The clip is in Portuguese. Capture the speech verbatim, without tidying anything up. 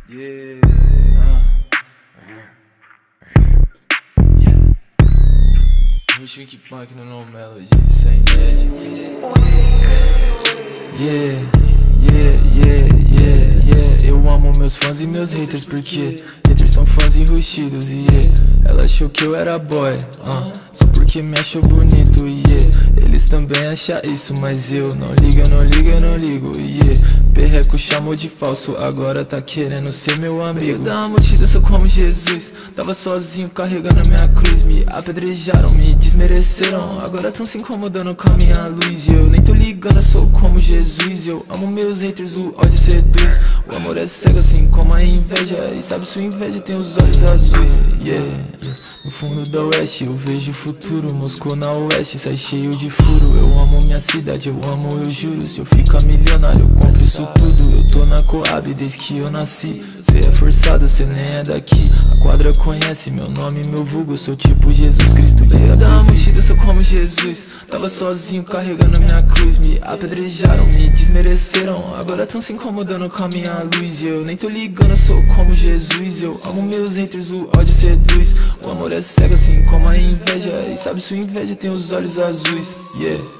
Yeah, uh, yeah. Wish we keep bunking on no melody, sem edit. Yeah, yeah, yeah, yeah, yeah. Eu amo meus fãs e meus haters porque haters são fãs enrustidos, yeah. Ela achou que eu era boy, uh, só porque me achou bonito, yeah. Eles também acham isso, mas eu não ligo, eu não ligo, eu não ligo, yeah. Perreco chamou de falso, agora tá querendo ser meu amigo. Da uma multidão sou como Jesus, tava sozinho carregando a minha cruz. Me apedrejaram, me desmereceram, agora tão se incomodando com a minha luz. E eu nem tô ligando, eu sou como Jesus. Eu amo meus haters, o ódio seduz. O amor é cego assim como a inveja, e sabe sua inveja tem os olhos azuis, yeah. No fundo da oeste eu vejo o futuro, Moscou na oeste sai cheio de furo. Eu amo minha cidade, eu amo, eu juro. Se eu ficar milionário eu compro isso tudo. Eu tô na Coab desde que eu nasci. Cê é forçado, cê nem é daqui. A quadra conhece meu nome e meu vulgo. Eu sou tipo Jesus Cristo de da multidão, sou como Jesus. Tava sozinho carregando minha cruz. Me apedrejaram, me desmereceram, agora tão se incomodando com a minha luz. E eu nem tô ligando, eu sou como Jesus. Eu amo meus haters, o ódio seduz. O amor é cego assim como a inveja, e sabe sua inveja tem os olhos azuis, yeah.